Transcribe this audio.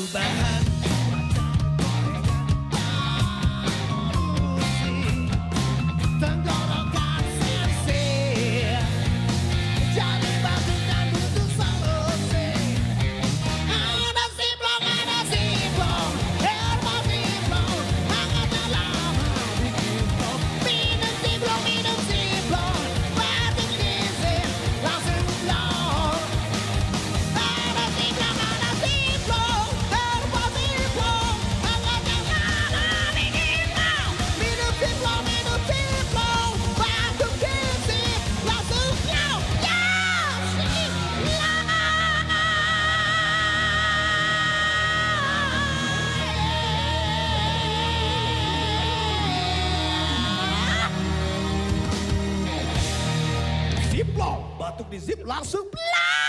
perubahan. Tenggorokan sensei, jadi batu dan butuh solusi. Ada simplong, herba simplong, hangatnya lama bikin plong. Minum simplong, batu gizi langsung plong. Ada simplong, herba simplong, hangatnya lama bikin plong. Minum simplong, batu gizi langsung plong. Simplong, batuk di zip langsung plong.